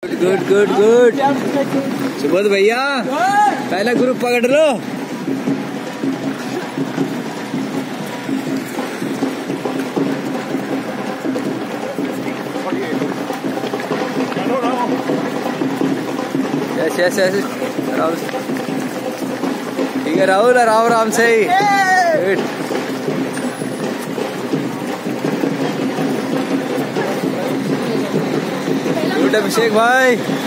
Good good good. Subodh भैया पहला group पकड़ लो। यस यस यस ठीक है राहुल, आराम आराम से ही। गुड। गुड अभिषेक भाई।